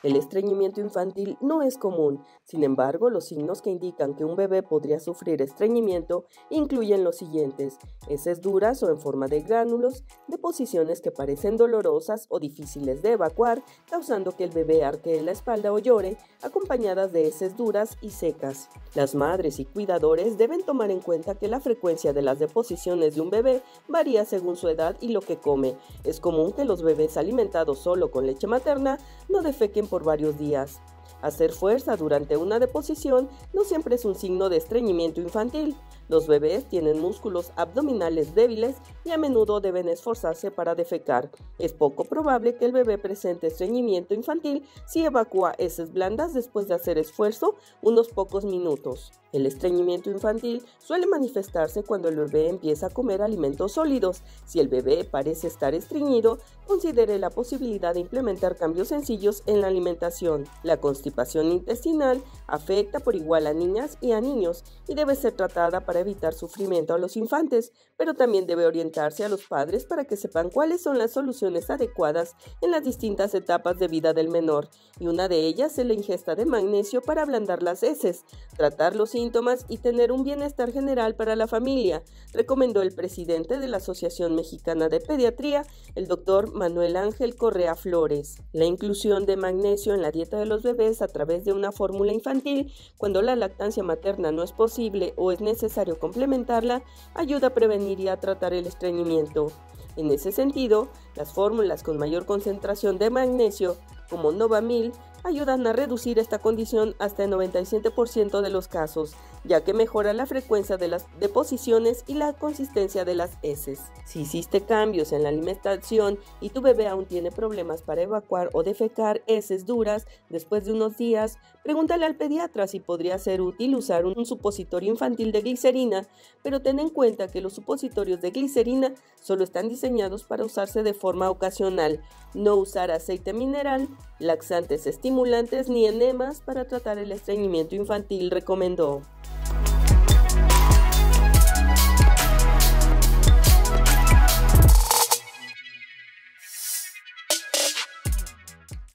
El estreñimiento infantil no es común, sin embargo, los signos que indican que un bebé podría sufrir estreñimiento incluyen los siguientes: heces duras o en forma de gránulos, deposiciones que parecen dolorosas o difíciles de evacuar, causando que el bebé arquee la espalda o llore, acompañadas de heces duras y secas. Las madres y cuidadores deben tomar en cuenta que la frecuencia de las deposiciones de un bebé varía según su edad y lo que come. Es común que los bebés alimentados solo con leche materna no defequen por varios días. Hacer fuerza durante una deposición no siempre es un signo de estreñimiento infantil. Los bebés tienen músculos abdominales débiles y a menudo deben esforzarse para defecar. Es poco probable que el bebé presente estreñimiento infantil si evacúa heces blandas después de hacer esfuerzo unos pocos minutos. El estreñimiento infantil suele manifestarse cuando el bebé empieza a comer alimentos sólidos. Si el bebé parece estar estreñido, considere la posibilidad de implementar cambios sencillos en la alimentación. La constipación intestinal afecta por igual a niñas y a niños y debe ser tratada para evitar sufrimiento a los infantes, pero también debe orientarse a los padres para que sepan cuáles son las soluciones adecuadas en las distintas etapas de vida del menor, y una de ellas es la ingesta de magnesio para ablandar las heces, tratar los síntomas y tener un bienestar general para la familia, recomendó el presidente de la Asociación Mexicana de Pediatría, el doctor Manuel Ángel Correa Flores. La inclusión de magnesio en la dieta de los bebés a través de una fórmula infantil, cuando la lactancia materna no es posible o es necesario complementarla, ayuda a prevenir y a tratar el estreñimiento. En ese sentido, las fórmulas con mayor concentración de magnesio, como Novamil, ayudan a reducir esta condición hasta el 97% de los casos, ya que mejora la frecuencia de las deposiciones y la consistencia de las heces. Si hiciste cambios en la alimentación y tu bebé aún tiene problemas para evacuar o defecar heces duras después de unos días, pregúntale al pediatra si podría ser útil usar un supositorio infantil de glicerina, pero ten en cuenta que los supositorios de glicerina solo están diseñados para usarse de forma ocasional. No usar aceite mineral, laxantes estimulantes ni enemas para tratar el estreñimiento infantil, recomendó.